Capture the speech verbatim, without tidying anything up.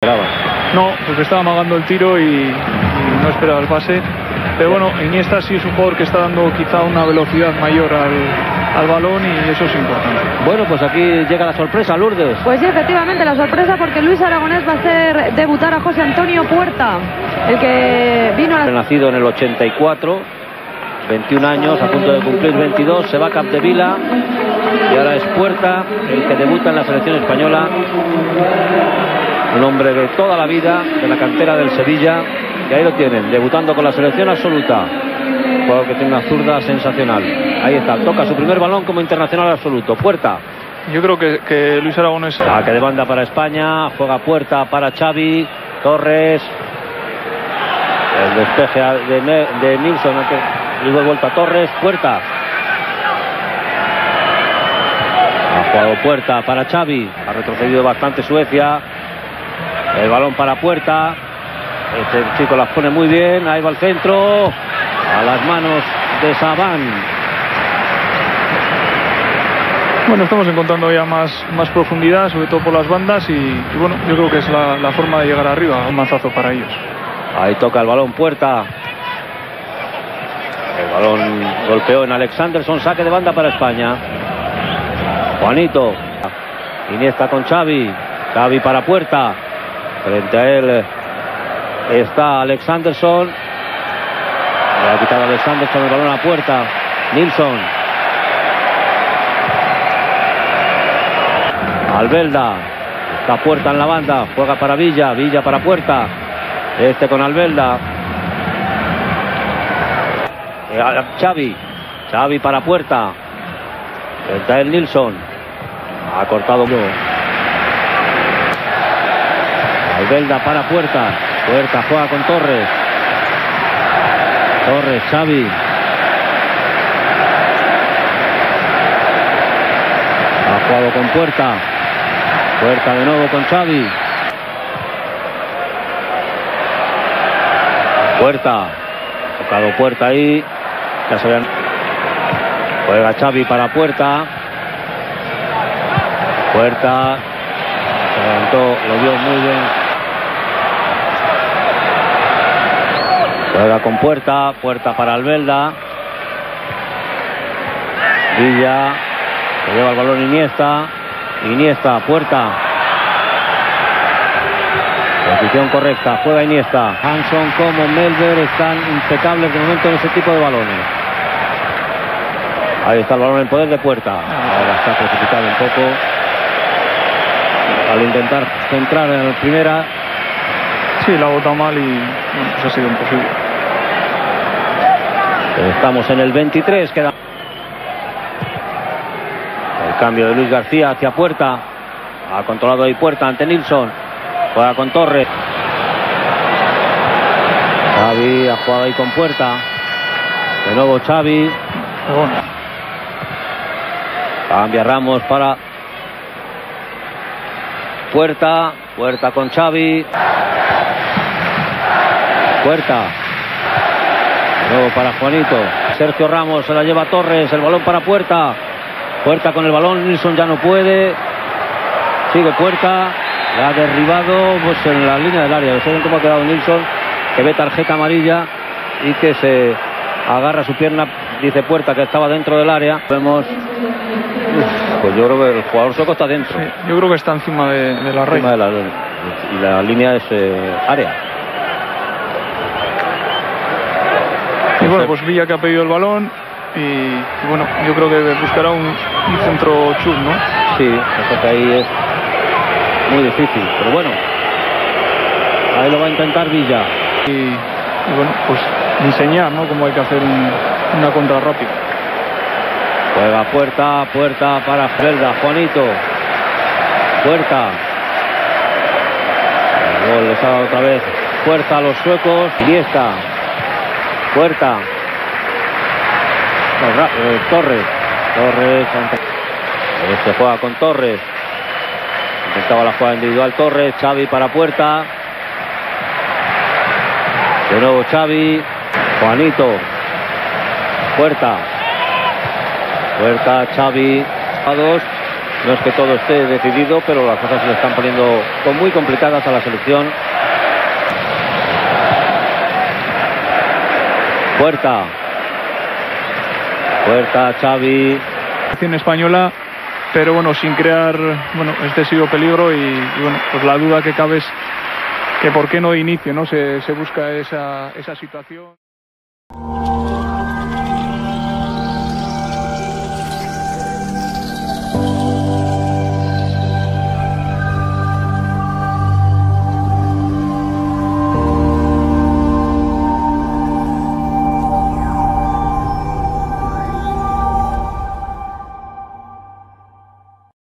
No, porque estaba amagando el tiro y, y no esperaba el pase. Pero bueno, Iniesta sí es un jugador que está dando quizá una velocidad mayor al, al balón y eso es importante. Bueno, pues aquí llega la sorpresa, Lourdes. Pues sí, efectivamente, la sorpresa, porque Luis Aragonés va a hacer debutar a José Antonio Puerta, el que vino a la... Nacido en el ochenta y cuatro, veintiún años, a punto de cumplir veintidós, se va a Capdevila y ahora es Puerta el que debuta en la selección española. Un hombre de toda la vida, de la cantera del Sevilla, y ahí lo tienen, debutando con la selección absoluta. Un jugador que tiene una zurda sensacional. Ahí está, toca su primer balón como internacional absoluto. Puerta. Yo creo que, que Luis Aragonés... Saque de banda para España, juega Puerta para Xavi, Torres. El despeje de, de Nilsson, y de vuelta a Torres, Puerta. Ha jugado Puerta para Xavi, ha retrocedido bastante Suecia. El balón para Puerta. Este chico las pone muy bien. Ahí va el centro. A las manos de Sabán. Bueno, estamos encontrando ya más, más profundidad, sobre todo por las bandas. Y, y bueno, yo creo que es la, la forma de llegar arriba. Un mazazo para ellos. Ahí toca el balón Puerta. El balón golpeó en Alexanderson. Saque de banda para España. Juanito. Iniesta con Xavi. Xavi para Puerta. Frente a él está Alexanderson. Le ha quitado Alexanderson el balón a Puerta. Nilsson. Albelda. Está Puerta en la banda. Juega para Villa. Villa para Puerta. Este con Albelda. Xavi. Xavi para Puerta. Frente a él Nilsson. Ha cortado uno. Albelda para Puerta. Puerta juega con Torres. Torres, Xavi. Ha jugado con Puerta. Puerta de nuevo con Xavi. Puerta. Tocado Puerta ahí. Ya se vean. Juega Xavi para Puerta. Puerta. Se levantó, lo vio muy bien. Juega con Puerta. Puerta para Albelda. Villa. Se lleva el balón Iniesta. Iniesta, Puerta. Posición correcta. Juega Iniesta. Hanson como Melber están impecables de momento en ese tipo de balones. Ahí está el balón en poder de Puerta. Ahora está precipitado un poco. Al intentar centrar en la primera. Sí, la ha botado mal y bueno, pues ha sido imposible. Estamos en el veintitrés. Queda el cambio de Luis García hacia Puerta. Ha controlado ahí Puerta ante Nilsson. Juega con Torres. Xavi ha jugado ahí con Puerta. De nuevo Xavi. Bueno. Cambia Ramos para Puerta. Puerta con Xavi. Puerta. De nuevo para Juanito. Sergio Ramos se la lleva a Torres. El balón para Puerta. Puerta con el balón. Nilsson ya no puede. Sigue Puerta. La ha derribado pues en la línea del área. ¿Saben cómo ha quedado Nilsson? Que ve tarjeta amarilla y que se agarra su pierna. Dice Puerta que estaba dentro del área. Vemos. Uf, pues yo creo que el jugador sueco está dentro. Sí, yo creo que está encima de, de la encima raya. De la, y la línea es eh, área. Y bueno, pues Villa que ha pedido el balón. Y, y bueno, yo creo que buscará un, un centro chut, ¿no? Sí, eso que ahí es muy difícil, pero bueno, ahí lo va a intentar Villa. Y, y bueno, pues enseñar, ¿no? Cómo hay que hacer un, una contra rápida. Juega Puerta, Puerta para Felda, Juanito. Puerta. El gol les ha dado otra vez fuerza a los suecos. Iniesta. Puerta. No, eh, Torres. Torres. Este juega con Torres. Intentaba la jugada individual Torres. Xavi para Puerta. De nuevo Xavi. Juanito. Puerta. Puerta, Xavi. A dos. No es que todo esté decidido, pero las cosas se le están poniendo muy complicadas a la selección. Puerta. Puerta, Xavi. Acción española, pero bueno, sin crear bueno excesivo peligro y, y bueno, pues la duda que cabe es que por qué no de inicio, ¿no? Se, se busca esa, esa situación.